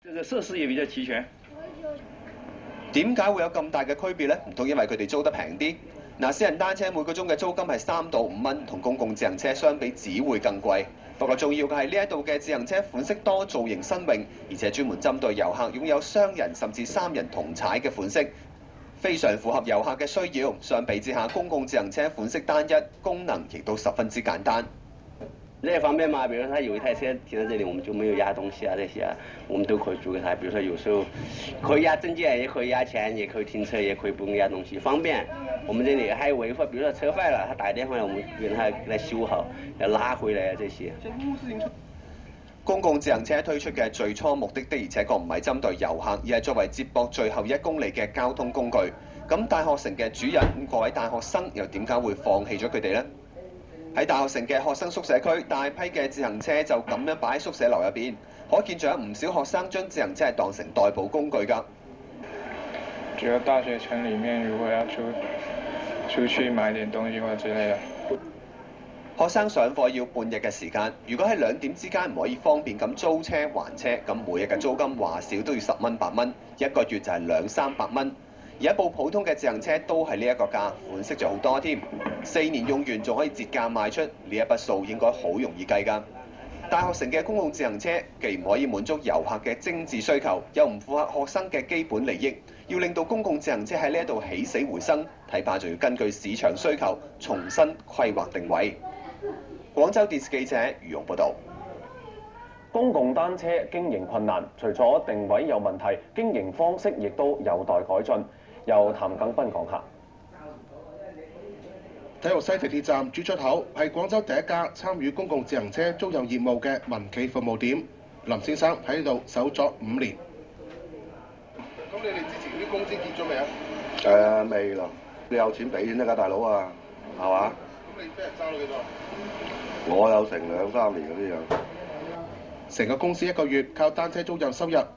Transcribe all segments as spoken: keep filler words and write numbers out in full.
這個設施也比較齊全。 點解會有咁大嘅區別呢？唔通因為佢哋租得平啲？嗱，私人單車每個鐘嘅租金係三到五蚊，同公共自行車相比只會更貴。不過重要嘅係呢一度嘅自行車款式多、造型新穎，而且專門針對遊客擁有雙人甚至三人同踩嘅款式，非常符合遊客嘅需要。相比之下，公共自行車款式單一，功能亦都十分之簡單。 這方面嘛，比如說他有一台車停在這裡，我們就沒有壓東西啊，這些啊，我們都可以租給他。比如說有時候可以壓證件，也可以壓錢，也可以停車，也可以不用壓東西，方便。我們這裡還有維護，比如說車壞了，他打電話來，我們給他給他修好，要拉回來啊這些。 公共自行車推出嘅最初目的的而且確唔係針對遊客，而係作為接駁最後一公里嘅交通工具。咁大學城嘅主人，各位大學生又點解會放棄咗佢哋呢？喺大學城嘅學生宿舍區，大批嘅自行車就咁樣擺喺宿舍樓入邊，可見仲有唔少學生將自行車係當成代步工具㗎。 覺得大學城裡面如果要出出去買點東西或者之類的， 學生上課要半日嘅時間，如果喺兩點之間唔可以方便咁租車還車，咁每日嘅租金話少都要十蚊八蚊，一個月就係兩三百蚊。而一部普通嘅自行車都係呢一個價，款式就好多添。四年用完仲可以折價賣出，呢一筆數應該好容易計㗎。大學城嘅公共自行車既唔可以滿足遊客嘅精緻需求，又唔符合學生嘅基本利益，要令到公共自行車喺呢一度起死回生，睇怕就要根據市場需求重新規劃定位。廣州電視記者余勇報導。 公共單車經營困難，除咗定位有問題，經營方式亦都有待改進。由譚耿斌講下。 體育西地鐵站主出口係廣州第一家參與公共自行車租賃業務嘅民企服務點。林先生喺度守咗五年。咁你哋之前啲工資結咗未啊？ 誒、呃，未咯。你有錢俾先得㗎，大佬啊，係嘛？ 咁你俾人爭到幾多？ 我有成兩三年嗰啲樣。 成個公司一個月靠單車租賃收入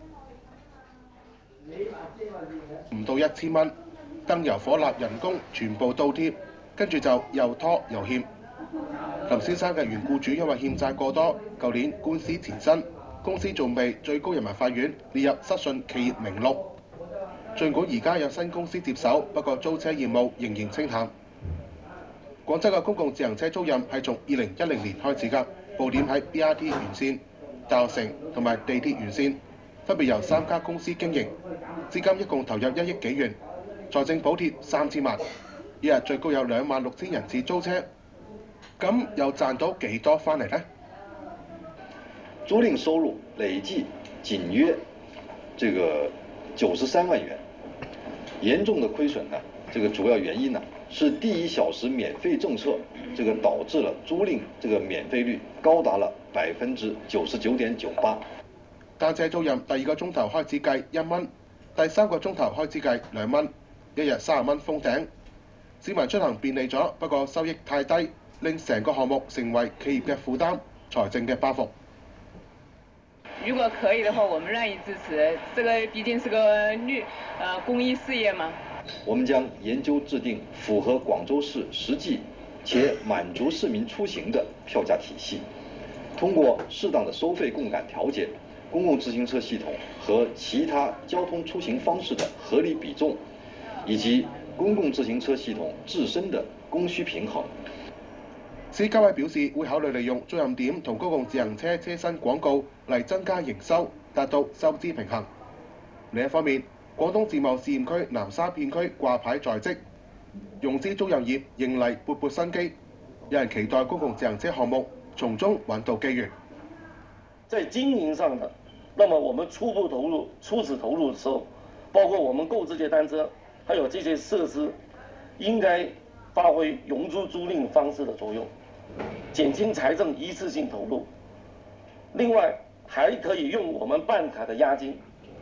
唔到一千蚊，燈油火蠟人工全部倒貼，跟住就又拖又欠。林先生嘅原僱主因為欠債過多，舊年官司纏身，公司仲被最高人民法院列入失信企業名錄。儘管而家有新公司接手，不過租車業務仍然清淡。廣州嘅公共自行車租賃係從二零一零年開始㗎，布點喺 B R T 沿線、大學城同埋地鐵沿線，分別由三家公司經營，至今一共投入一億幾元，財政補貼三千萬，一日最高有兩萬六千人次租車，咁又賺到幾多翻嚟呢？ 租賃收入累計僅約這個九十三萬元，嚴重的虧損呢，這個主要原因呢是第一小時免費政策，這個導致了租賃這個免費率高達了百分之九十九點九八。 單車租賃第二個鐘頭開始計一蚊，第三個鐘頭開始計兩蚊，一日三十蚊封頂。市民出行便利咗，不過收益太低，令成個項目成為企業嘅負擔、財政嘅包袱。 如果可以的話，我們願意支持。這個畢竟是個綠呃公益事業嘛。 我們將研究制定符合廣州市實際且滿足市民出行的票價體系，通過適當的收費槓桿調節、公共自行車系統和其他交通出行方式的合理比重，以及公共自行車系統自身的供需平衡。 市交委表示會考慮利用租賃點同公共自行車車身廣告嚟增加營收，達到收支平衡。另一方面，廣東自貿試驗區南沙片區掛牌在即，融資租賃業迎嚟勃勃生機，有人期待公共自行車項目從中揾到機遇。 在經營上的，那麼我們初步投入、初始投入的時候，包括我們購這些單車，還有這些設施，應該發揮融資租賃方式的作用，減輕財政一次性投入。另外，還可以用我們辦卡的押金。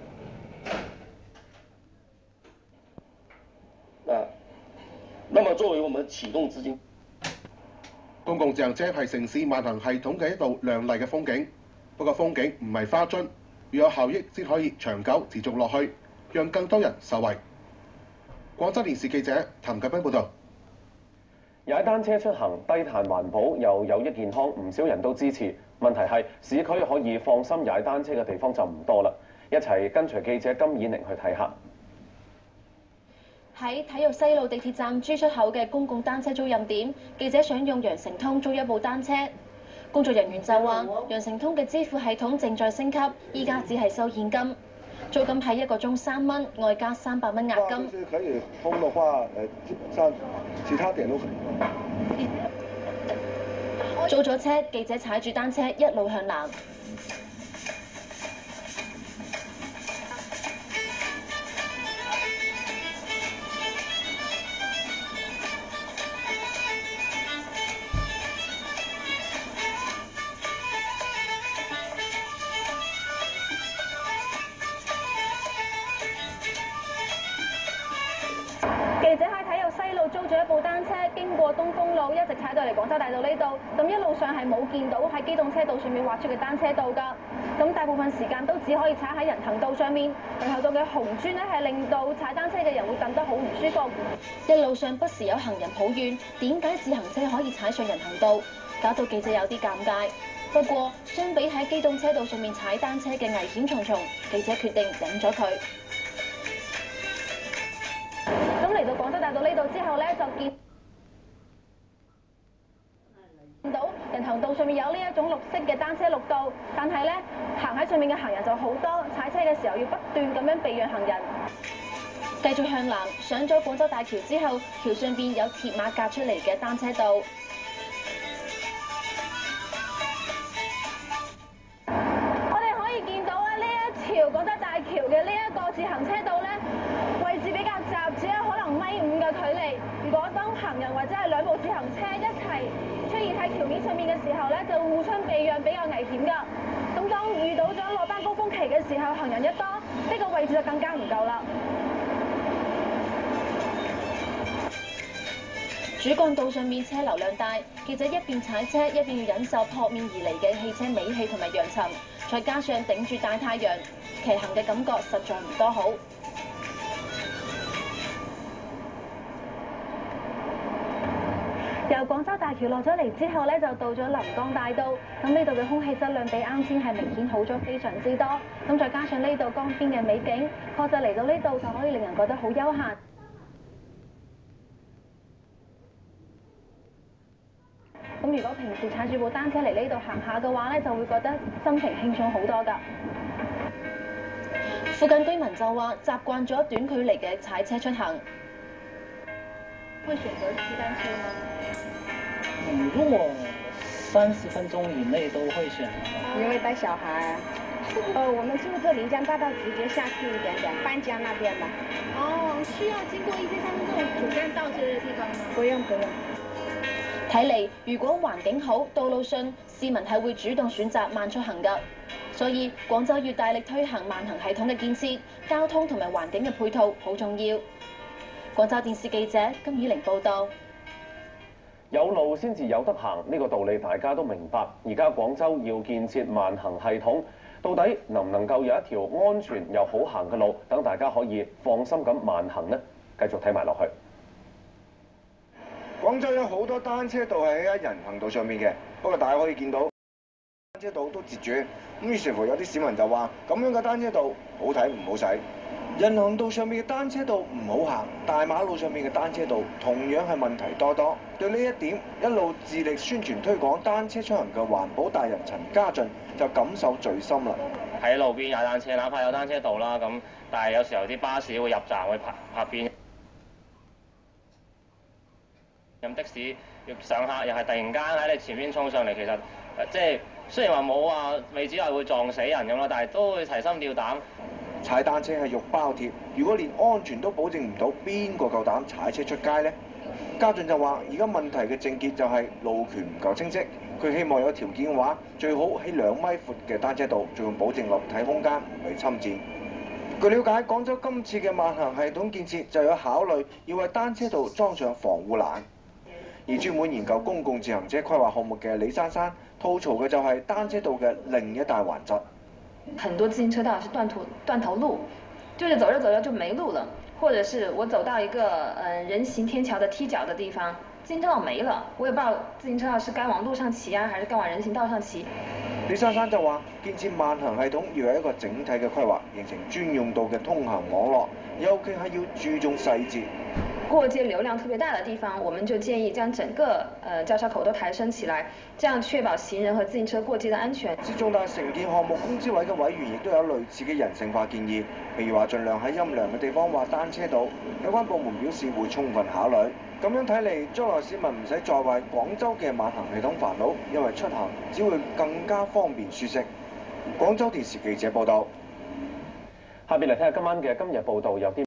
啊，那麼作為我們啟動資金， 公共自行車係城市萬行系統嘅一道亮麗嘅風景。不過風景唔係花樽，要有效益先可以長久持續落去，讓更多人受惠。廣州電視記者譚繼斌報導。 踩單車出行低碳環保又有益健康，唔少人都支持。 問題係市區可以放心踩單車嘅地方就唔多啦。一齊跟隨記者金以寧去睇下。 喺體育西路地鐵站 G 出口嘅公共單車租賃點，記者想用羊城通租一部單車。工作人員就話，羊城通嘅支付系統正在升級，依家只係收現金，租金係一個鐘三蚊，外加三百蚊押金。 就是可以通嘅話，誒，基本上其他點都可以。 租咗車，記者踩住單車一路向南。 記者喺體育西路租咗一部單車，經過東風路一直踩到嚟廣州大道呢度，咁一路上係冇見到喺機動車道上面劃出嘅單車道㗎，咁大部分時間都只可以踩喺人行道上面。人行道嘅紅磚咧係令到踩單車嘅人會蹬得好唔舒服。 一路上不時有行人抱怨，點解自行車可以踩上人行道，搞到記者有啲尷尬。不過，相比喺機動車道上面踩單車嘅危險重重，記者決定忍咗佢。 咁嚟到廣州大道呢度之後咧，就見見到人行道上面有呢一種綠色嘅單車綠道，但係咧行喺上面嘅行人就好多，踩車嘅時候要不斷咁樣避讓行人。 繼續向南，上咗廣州大橋之後，橋上邊有鐵馬隔出嚟嘅單車道。 我哋可以見到咧，呢一條廣州大橋嘅呢一個自行車道咧，位置比較窄，只有可能米五嘅距離。如果當行人或者係兩部自行車一齊出現喺橋面上面嘅時候咧，就會互相避讓，比較危險㗎。咁當遇到咗落班高峰期嘅時候，行人一多，呢個位置就更加唔夠啦。 主幹道上面車流量大，記者一邊踩車一邊要忍受撲面而嚟嘅汽車尾氣同埋揚塵，再加上頂住大太陽，騎行嘅感覺實在唔多好。 由廣州大橋落咗嚟之後咧，就到咗臨江大道。咁呢度嘅空氣質量比啱先係明顯好咗非常之多。咁再加上呢度江邊嘅美景，確實嚟到呢度就可以令人覺得好悠閒。咁如果平時踩住部單車嚟呢度行下嘅話咧，就會覺得心情輕鬆好多㗎。 附近居民就話習慣咗短距離嘅踩車出行。 會選擇騎單車嗎？ 嗯，如果三十分鐘以內都會選。 因為帶小孩。呃，我們住這臨江大道直接下去一點點，半江那邊嘛。 哦，需要經過一些像這種主幹道之類的地方嗎？ 不用不用。 睇嚟，如果環境好、道路順，市民係會主動選擇慢出行㗎。所以廣州要大力推行慢行系統嘅建設，交通同埋環境嘅配套好重要。廣州電視記者金以玲報導。 有路先至有得行，呢個道理大家都明白。而家廣州要建設慢行系統，到底能唔能夠有一條安全又好行嘅路，等大家可以放心咁慢行呢？繼續睇埋落去。 廣州有好多單車道係喺人行道上面嘅，不過大家可以見到單車道都截住，咁於是乎有啲市民就話：咁樣嘅單車道好睇唔好使。人行道上面嘅單車道唔好行，大馬路上面嘅單車道同樣係問題多多。對呢一點，一路致力宣傳推廣單車出行嘅環保達人陳家俊就感受最深啦。 喺路邊踩單車，哪怕有單車道啦，咁但係有時候啲巴士會入站會泊泊邊。咁的士要上客又係突然間喺你前面衝上嚟，其實即係雖然話冇話未至係會撞死人咁啦，但係都會提心吊膽。 踩單車係肉包鐵，如果連安全都保證唔到，邊個夠膽踩車出街呢？家俊就話：而家問題嘅症結就係路權唔夠清晰，佢希望有條件嘅話，最好喺兩米闊嘅單車道，仲要保證立體空間唔被侵佔。據了解，廣州今次嘅慢行系統建設就有考慮要為單車道裝上防護欄。而專門研究公共自行車規劃項目嘅李珊珊吐槽嘅就係單車道嘅另一大環節。 很多自行車道是斷途斷頭路，就是走着走着就沒路了，或者是我走到一個呃人行天橋的踢腳的地方，自行車道沒了，我也不知道自行車道是該往路上騎啊，還是該往人行道上騎。 李珊珊就話：建設慢行系統要有一個整體嘅規劃，形成專用道嘅通行網絡，尤其係要注重細節。 過街流量特別大的地方，我們就建議將整個呃交叉口都抬升起來，這樣確保行人和自行車過街的安全。 至重大承建項目工資委嘅委員亦都有類似嘅人性化建議，譬如話盡量喺陰涼嘅地方劃單車道。有關部門表示會充分考慮。咁樣睇嚟，將來市民唔使再為廣州嘅慢行系統煩惱，因為出行只會更加方便舒適。廣州電視記者報道。 下邊嚟睇下今晚嘅今日報道有啲。